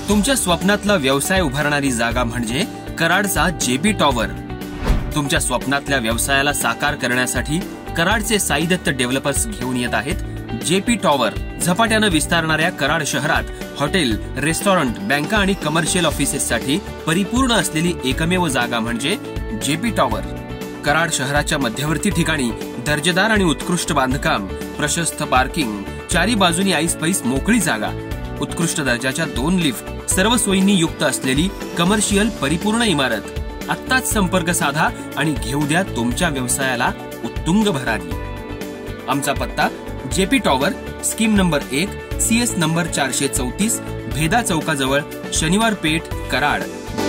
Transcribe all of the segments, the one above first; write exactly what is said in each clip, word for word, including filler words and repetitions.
तुमच्या स्वप्नातला व्यवसाय उभारणारी जागा म्हणजे कराडचा जेपी टॉवर। तुमच्या स्वप्नातल्या व्यवसायाला साकार करण्यासाठी कराडचे साई दत्त डेव्हलपर्स घेऊन येत आहेत जेपी टॉवर। झपाट्यानं विस्तारणाऱ्या कराड शहरात हॉटेल, रेस्टॉरंट, बँका आणि कमर्शियल ऑफिसेससाठी परिपूर्ण असलेली एकमेव जागा म्हणजे जेपी टॉवर। कराड शहराच्या मध्यवर्ती ठिकाणी दर्जेदार आणि उत्कृष्ट बांधकाम, प्रशस्त पार्किंग, चारी बाजूनी ऐस पैस मोकळी जागा, उत्कृष्ट दर्जाच्या दोन लिफ्ट, सर्व सोयींनी युक्त असलेली कमर्शियल परिपूर्ण इमारत। आत्ताच संपर्क साधा आणि घेऊ द्या तुमच्या व्यवसायाला उत्तुंग भरारी। आमचा पत्ता जेपी टॉवर, स्कीम नंबर एक, सीएस नंबर चारशे चौतीस, भेदा चौकाजवळ, शनिवार पेठ, कराड।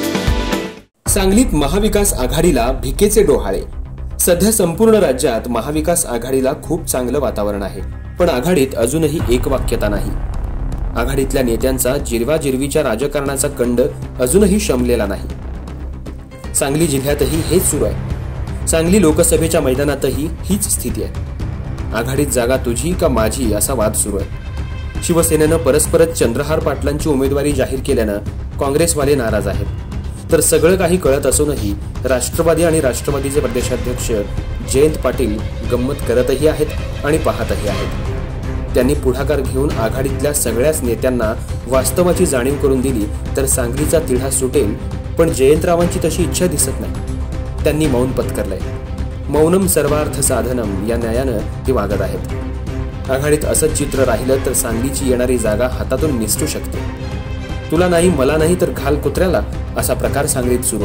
सांगलीत महाविकास आघाडीला भिकेचे डोहाळे। सध्या संपूर्ण राज्यात महाविकास आघाडीला खूप चांगलं वातावरण आहे, पण आघाडीत अजूनही एकवाक्यता नाही। आघाडीतल्या नेत्यांचा जिरवाजिरवीच्या राजकारणाचा कंड अजूनही शमलेला नाही। सांगली जिल्ह्यातही हेच सुरू आहे। सांगली लोकसभेच्या मैदानातही हीच स्थिती आहे। आघाडीत जागा तुझी का माझी असा वाद सुरू आहे। शिवसेनेनं परस्परच चंद्रहार पाटलांची उमेदवारी जाहीर केल्यानं काँग्रेसवाले नाराज आहेत। तर सगळं काही कळत असूनही राष्ट्रवादी आणि राष्ट्रवादीचे प्रदेशाध्यक्ष जयंत पाटील गंमत करतही आहेत आणि पाहतही आहेत। त्यांनी पुढाकार घेऊन आघाडीतल्या सगळ्याच नेत्यांना वास्तवाची जाणीव करून दिली तर सांगलीचा तिढा सुटेल, पण जयंतरावांची तशी इच्छा दिसत नाही। त्यांनी मौन पत्करलंय। मौनम सर्वार्थ साधनम या न्यायानं ते वागत आहेत। आघाडीत असंच चित्र राहिलं तर सांगलीची येणारी जागा हातातून निसटू शकते। तुला नाही, मला नाही तर घाल कुत्र्याला असा प्रकार सांगलीत सुरू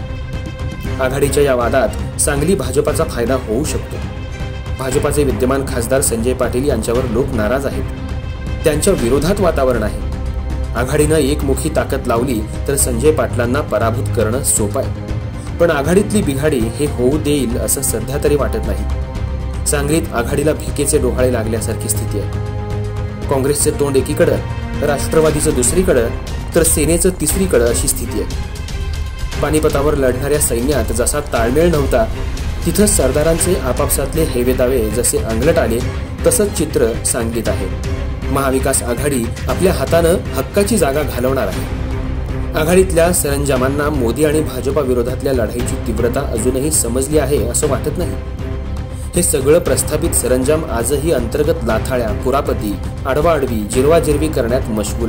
आहे। आघाडीच्या या वादात सांगली भाजपाचा फायदा होऊ शकतो। भाजपाचे विद्यमान खासदार संजय पाटील यांच्यावर लोक नाराज आहेत। त्यांच्या विरोधात वातावरण आहे। आघाडीनं एकमुखी ताकद लावली तर संजय पाटलांना पराभूत करणं सोपं आहे, पण आघाडीतली बिघाडी हे होऊ देईल असं सध्या तरी वाटत नाही। सांगलीत आघाडीला भिकेचे डोहाळे लागल्यासारखी स्थिती आहे। काँग्रेसचे तोंड एकीकडे, राष्ट्रवादीचं दुसरीकडे, तर सेनेचं तिसरीकडे अशी स्थिती आहे। पानिपतावर लढणाऱ्या सैन्यात जसा ताळमेळ नव्हता, तिथं सरदारांचे आपापसातले हेवेदावे जसे अंगलट आले, तसंच चित्र सांगलीत आहे। महाविकास आघाडी आपल्या हातानं हक्काची जागा घालवणार आहे। आघाडीतल्या सरंजामांना मोदी आणि भाजपा विरोधातल्या लढाईची तीव्रता अजूनही समजली आहे असं वाटत नाही। हे सगळं प्रस्थापित सरंजाम आजही अंतर्गत लाथाळ्या, कुरापती, आडवाआडवी, जिरवाजिरवी करण्यात मशगूल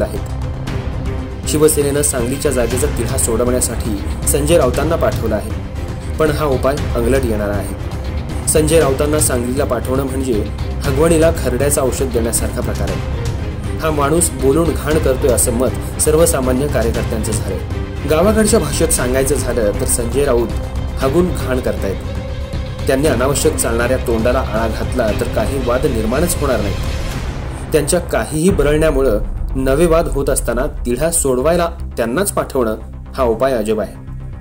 आहेत। शिवसेनेनं सांगलीच्या जागेचा तिढा सोडवण्यासाठी संजय राऊतांना पाठवलं आहे, पण हा उपाय अंगलट येणारा आहे। संजय राऊतांना सांगलीला पाठवणं म्हणजे हगवणीला खरड्याचं औषध देण्यासारखा प्रकार आहे। हा माणूस बोलून घाण करतोय असं मत सर्वसामान्य कार्यकर्त्यांचं झालंय। गावाकडच्या भाषेत सांगायचं झालं तर संजय राऊत हगून घाण करतायत। त्यांनी अनावश्यक चालणाऱ्या तोंडाला आळा घातला तर काही वाद निर्माणच होणार नाही। त्यांच्या काहीही बरळण्यामुळे नवे वाद होत असताना तिढा सोडवायला त्यांनाच पाठवणं हा उपाय अजब आहे।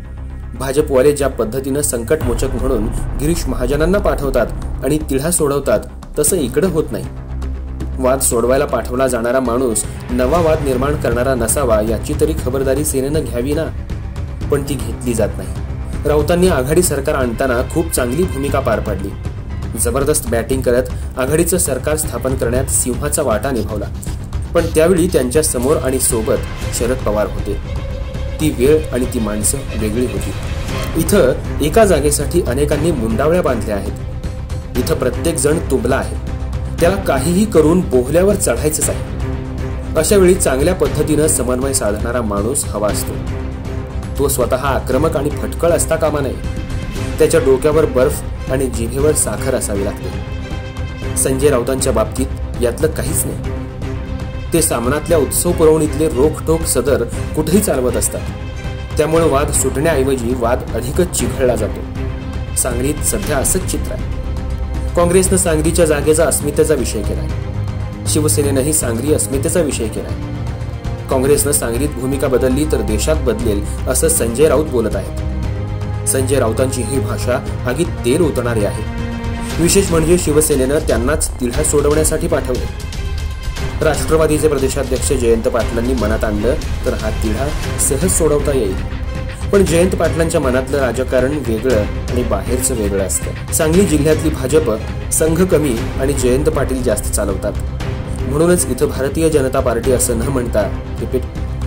भाजपवाले ज्या पद्धतीनं संकटमोचक म्हणून गिरीश महाजनांना पाठवतात आणि तिढा सोडवतात, तसं इकडं होत नाही। वाद सोडवायला पाठवला जाणारा माणूस नवा वाद निर्माण करणारा नसावा याची तरी खबरदारी सेनेनं घ्यावी ना, पण ती घेतली जात नाही। राऊतांनी आघाडी सरकार आणताना खूप चांगली भूमिका पार पाडली। जबरदस्त बॅटिंग करत आघाडीचं सरकार स्थापन करण्यात सिंहाचा वाटा निभावला, पण त्यावेळी त्यांच्या समोर आणि सोबत शरद पवार होते। ती वेळ आणि ती माणसं वेगळी होती। इथं एका जागेसाठी अनेकांनी मुंडावळ्या बांधल्या आहेत। इथं प्रत्येक जण तुंबला आहे, त्याला काहीही करून बोहल्यावर चढायचंच आहे। अशा वेळी चांगल्या पद्धतीनं समन्वय साधणारा माणूस हवा असतो। तो स्वतः आक्रमक आणि फटकळ असता कामा नये। त्याच्या डोक्यावर बर्फ आणि जिभेवर साखर असावी लागते। संजय राऊतांच्या बाबतीत यातलं काहीच नाही। ते सामनातल्या उत्सव पुरवणीतले रोखठोक सदर कुठेही चालवत असतात। त्यामुळे वाद सुटण्याऐवजी वाद अधिकच चिघळला जातो। सांगलीत सध्या असंच चित्र आहे। काँग्रेसनं सांगलीच्या जागेचा अस्मितेचा विषय केलाय। शिवसेनेनंही सांगली अस्मितेचा विषय केलाय। काँग्रेसनं सांगलीत भूमिका बदलली तर देशात बदलेल असं संजय राऊत बोलत आहेत। संजय राऊतांची ही भाषा आगीत तेल ओतणारी आहे। विशेष म्हणजे शिवसेनेनं त्यांनाच तिढा सोडवण्यासाठी पाठवले। राष्ट्रवादीचे प्रदेशाध्यक्ष जयंत पाटलांनी मनात आणलं तर हा तिढा सहज सोडवता येईल, पण जयंत पाटलांच्या मनातलं राजकारण वेगळं आणि बाहेरचं वेगळं असतं। सांगली जिल्ह्यातली भाजप संघ कमी आणि जयंत पाटील जास्त चालवतात। म्हणूनच इथं भारतीय जनता पार्टी असं न म्हणता रिपीट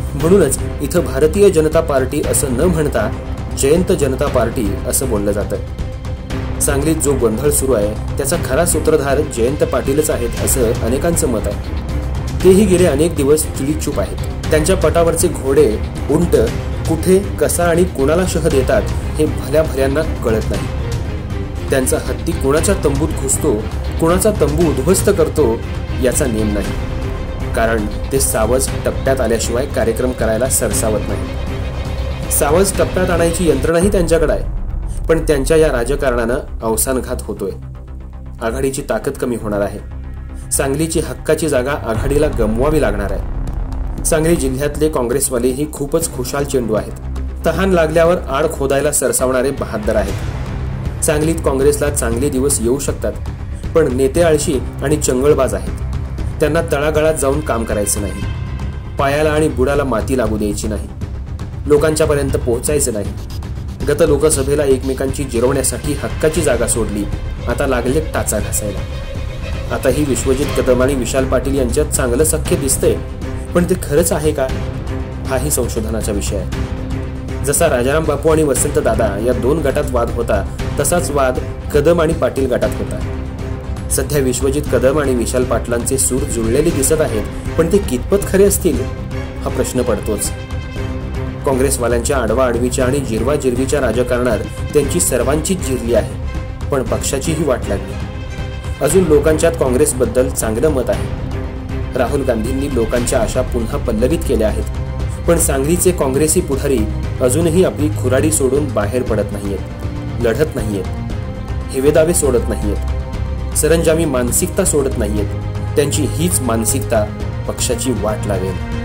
म्हणूनच इथं भारतीय जनता पार्टी असं न म्हणता जयंत जनता पार्टी असं बोललं जातं। सांगलीत जो गोंधळ सुरू आहे त्याचा खरा सूत्रधार जयंत पाटीलच आहेत असं अनेकांचं मत आहे। तेही गेले अनेक दिवस चिडीचूप आहेत। त्यांच्या पटावरचे घोडे उंट कुठे कसा आणि कोणाला शह देतात हे भल्या भल्यांना कळत नाही। त्यांचा हत्ती कोणाच्या तंबूत घुसतो, कोणाचा तंबू उद्ध्वस्त करतो याचा नेम नाही, कारण ते सावज टप्प्यात आल्याशिवाय कार्यक्रम करायला सरसावत नाही। सावज टप्प्यात आणायची यंत्रणाही त्यांच्याकडे आहे, पण त्यांच्या या राजकारणानं अवसानघात होतोय। आघाडीची ताकद कमी होणार आहे। सांगलीची हक्काची जागा आघाडीला गमवावी लागणार आहे। सांगली जिल्ह्यातले काँग्रेसवाले ही खूपच खुशाल चेंडू आहेत। तहान लागल्यावर आड खोदायला सरसावणारे बहादर आहेत। सांगलीत काँग्रेसला चांगले दिवस येऊ शकतात, पण नेते आळशी आणि चंगळबाज आहेत। त्यांना तळागाळात जाऊन काम करायचं नाही, पायाला आणि बुडाला माती लागू द्यायची नाही, लोकांच्या पर्यंत पोहोचायचं नाही। गत लोकसभेला एकमेकांची जिरवण्यासाठी हक्काची जागा सोडली, आता लागले टाचा घासायला। आता ही विश्वजित कदम आणि विशाल पाटील यांच्यात चांगलं सख्य दिसतंय, पण ते खरंच आहे का हाही संशोधनाचा विषय आहे। जसा राजाराम बापू आणि वसंत दादा या दोन गटात वाद होता, तसाच वाद कदम आणि पाटील गटात होता। सध्या विश्वजित कदम आणि विशाल पाटलांचे सूर जुळलेले दिसत आहेत, पण ते कितपत खरे असतील हा प्रश्न पडतोच। काँग्रेसवाल्यांच्या आडवा आडवीच्या आणि जिरवा जिरवीच्या राजकारणात त्यांची सर्वांचीच जिरली आहे, पण पक्षाचीही वाट लागली। अजून लोकांच्यात काँग्रेसबद्दल चांगलं मत आहे। राहुल गांधींनी लोकांच्या आशा पुन्हा पल्लवित केल्या आहेत, पण सांगलीचे काँग्रेसी पुढारी अजूनही आपली खुराडी सोडून बाहेर पडत नाहीयेत, लढत नाहीयेत, हेवेदावे सोडत नाहीयेत, सरंजामी मानसिकता सोडत नाहीयेत। त्यांची हीच मानसिकता पक्षाची वाट लावेल।